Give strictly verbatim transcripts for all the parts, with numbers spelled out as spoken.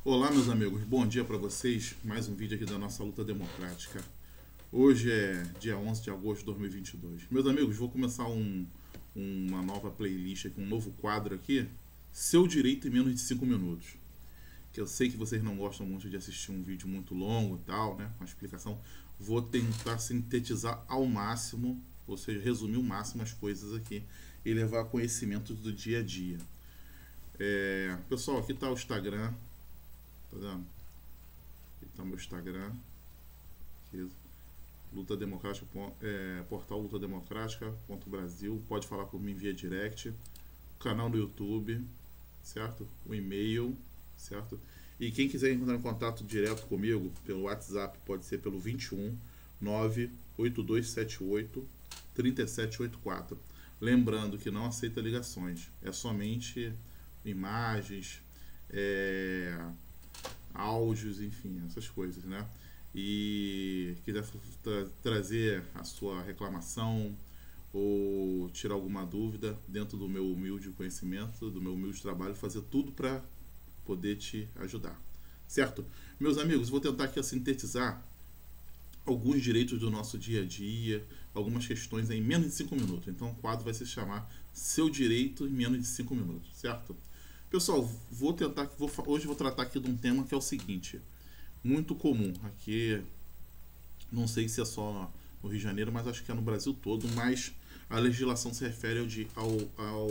Olá, meus amigos, bom dia para vocês. Mais um vídeo aqui da nossa luta democrática. Hoje é dia onze de agosto de dois mil e vinte e dois. Meus amigos, vou começar um, uma nova playlist aqui, um novo quadro aqui. Seu direito em menos de cinco minutos. Que eu sei que vocês não gostam muito de assistir um vídeo muito longo e tal, né? Com a explicação. Vou tentar sintetizar ao máximo, ou seja, resumir ao máximo as coisas aqui e levar conhecimento do dia a dia. É, pessoal, aqui está o Instagram. Tá vendo? Aqui tá o meu Instagram. Aqui, Luta Democrática, é, portal luta democrática ponto brasil. Pode falar por mim via direct. O canal no YouTube, certo? O e-mail, certo? E quem quiser entrar em contato direto comigo pelo WhatsApp, pode ser pelo vinte e um nove oito dois sete oito três sete oito quatro. Lembrando que não aceita ligações, é somente imagens, é, áudios, enfim, essas coisas, né? E quiser tra trazer a sua reclamação ou tirar alguma dúvida dentro do meu humilde conhecimento, do meu humilde trabalho, fazer tudo para poder te ajudar, certo? Meus amigos, vou tentar aqui sintetizar alguns direitos do nosso dia a dia, algumas questões em menos de cinco minutos. Então o quadro vai se chamar Seu Direito em Menos de cinco minutos, certo? Pessoal, vou tentar, vou, hoje vou tratar aqui de um tema que é o seguinte, muito comum aqui, não sei se é só no Rio de Janeiro, mas acho que é no Brasil todo, mas a legislação se refere ao, de, ao, ao,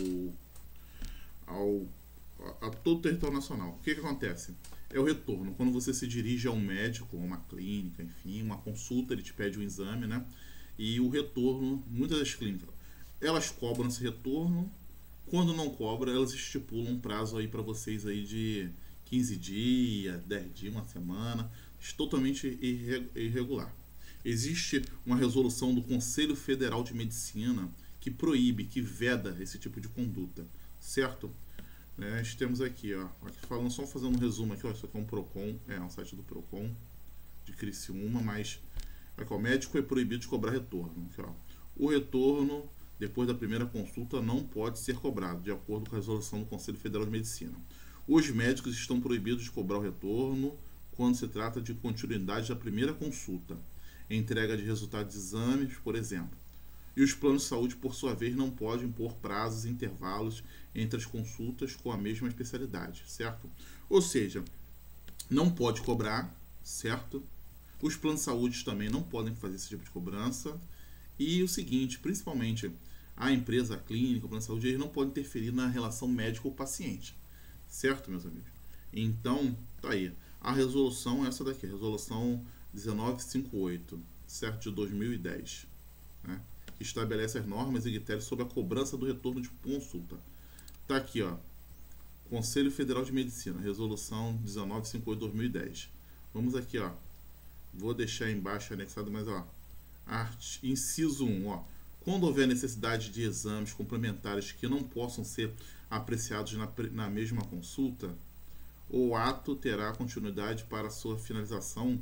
ao a, a todo o território nacional. O que, que acontece? É o retorno, quando você se dirige a um médico, a uma clínica, enfim, uma consulta, ele te pede um exame, né? E o retorno, muitas das clínicas, elas cobram esse retorno. Quando não cobra, elas estipulam um prazo aí para vocês aí de quinze dias, dez dias, uma semana, totalmente irregular. Existe uma resolução do Conselho Federal de Medicina que proíbe, que veda esse tipo de conduta, certo? É, nós temos aqui, ó, aqui falando, só fazendo um resumo aqui, ó, isso aqui é um Procon, é um site do Procon de Criciúma, mas aqui, ó, o médico é proibido de cobrar retorno. Aqui, ó, o retorno depois da primeira consulta não pode ser cobrado, de acordo com a resolução do Conselho Federal de Medicina. Os médicos estão proibidos de cobrar o retorno quando se trata de continuidade da primeira consulta, entrega de resultados de exames, por exemplo. E os planos de saúde, por sua vez, não podem impor prazos e intervalos entre as consultas com a mesma especialidade, certo? Ou seja, não pode cobrar, certo? Os planos de saúde também não podem fazer esse tipo de cobrança. E o seguinte, principalmente a empresa, a clínica, o plano de saúde, eles não podem interferir na relação médico-paciente, certo, meus amigos? Então, tá aí. A resolução é essa daqui, a resolução dezenove cinquenta e oito, certo, de dois mil e dez, né? Que estabelece as normas e critérios sobre a cobrança do retorno de consulta. Tá aqui, ó, Conselho Federal de Medicina, resolução dezenove cinquenta e oito de dois mil e dez. Vamos aqui, ó, vou deixar embaixo anexado, mas ó, Art, inciso um, ó, quando houver necessidade de exames complementares que não possam ser apreciados na, na mesma consulta, o ato terá continuidade para sua finalização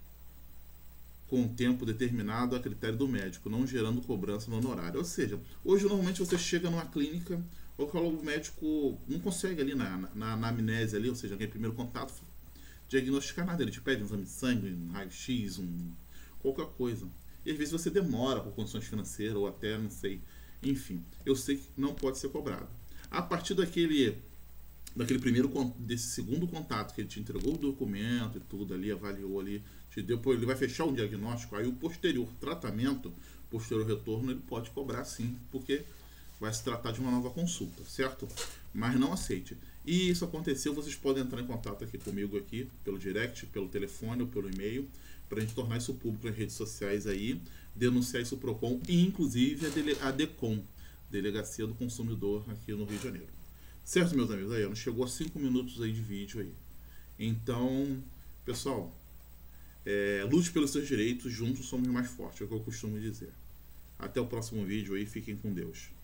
com tempo determinado a critério do médico, não gerando cobrança no honorário. Ou seja, hoje normalmente você chega numa clínica, ou o médico não consegue ali na, na, na amnésia ali, ou seja, aquele primeiro contato, diagnosticar nada, ele te pede um exame de sangue, um raio-x, um, qualquer coisa. E às vezes você demora por condições financeiras ou até, não sei, enfim, eu sei que não pode ser cobrado. A partir daquele, daquele primeiro, desse segundo contato, que ele te entregou o documento e tudo ali, avaliou ali, te deu, ele vai fechar um diagnóstico, aí o posterior tratamento, posterior retorno, ele pode cobrar sim, porque vai se tratar de uma nova consulta, certo? Mas não aceite. E isso aconteceu, vocês podem entrar em contato aqui comigo aqui, pelo direct, pelo telefone ou pelo e-mail, para a gente tornar isso público nas redes sociais aí, denunciar isso pro Procon e inclusive a, dele, a DECOM, Delegacia do Consumidor aqui no Rio de Janeiro. Certo, meus amigos? Aí, não chegou a cinco minutos aí de vídeo aí. Então, pessoal, é, lute pelos seus direitos, juntos somos mais fortes, é o que eu costumo dizer. Até o próximo vídeo aí, fiquem com Deus.